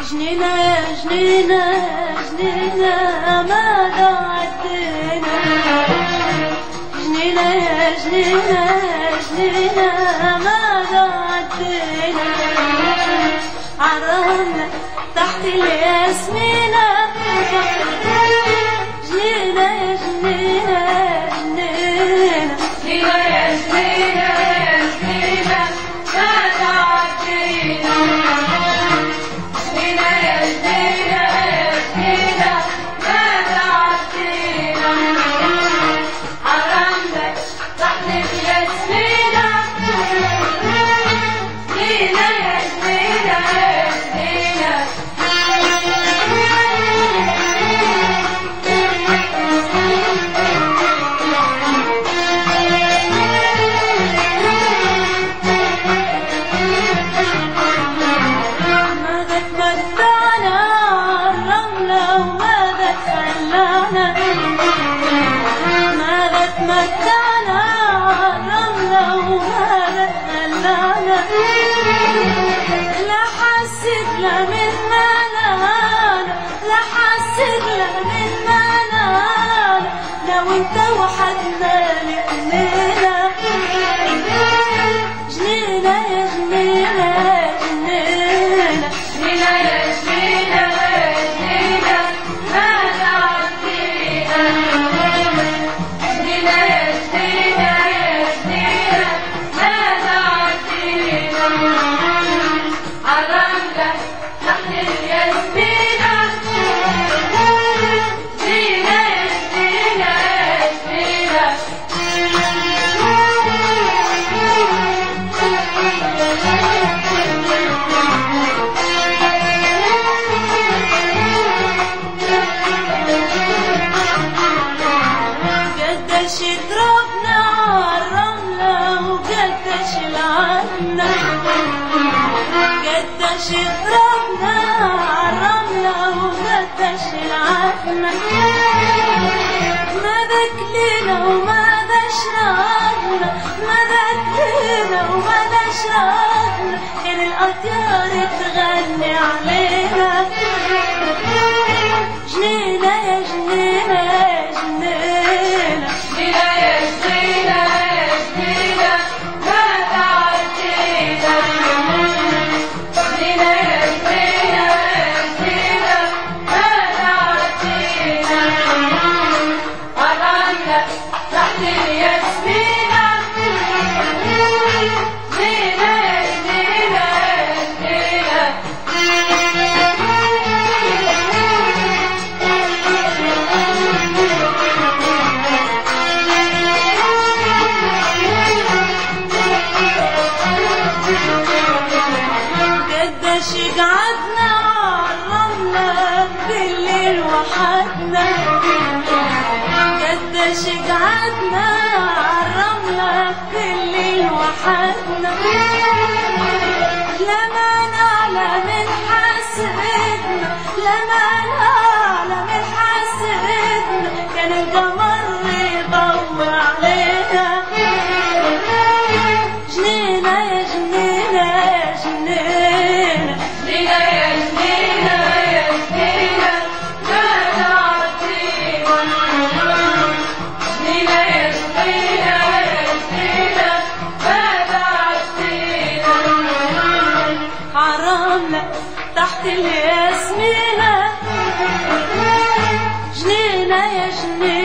جنينة يا جنينة يا جنينة ماذا عدينا، جنينة يا جنينة يا جنينة ماذا عدينا، عرمنا تحت الياسمينة، جنينة يا جنينة يا جنينة، جنينة يا جنينة يا جنينة ماذا عدينا، جنينة يا جنينة يا جنينة ماذا عدينا، عرمنا تحت الياسمينة، جنينة يا جنينة يا جنينة. متعنا الرملة وماذا خلانا، لا حسيت لا من معنانا، لا حسيت لا من معنانا، لو انت وحدنا لقنينا، جنينة يا جنينة يا جنينة، جنينة يا جنينة يا جنينة ماذا عدينا، جنينة يا جنينة يا جنينة ماذا عدينا، عرمنا تحت الياسمينة، جنينة يا جنينة يا جنينة. قديش ضربنا عالرملة وقديش لعنا، قديش ضربنا عالرملة وقديش لعنا، ماذا كلينا وماذا شربنا، ماذا كلينا وماذا شربنا، كان الأطيار تغني علينا، جنينة يا جنينة يا جنينة، جنينة يا جنينة يا جنينة ماذا عدينا، جنينة يا جنينة يا جنينة ماذا عدينا، عرمنا تحت الياسمينة، جنينة يا جنينة يا جنينة. قديش قعدنا عالرملة بالليل وحدنا، قديش قعدنا عالرملة بالليل وحدنا، لما نعلى من حسدنا، لما نعلى من حسدنا، كان القمر يضوي علينا، جنينة يا جنينة يا جنينة، جنينة يا جنينة يا جنينة ماذا عدينا، جنينة يا جنينة يا جنينة ماذا عدينا، عرمنا تحت الياسمينة، جنينة يا جنينة.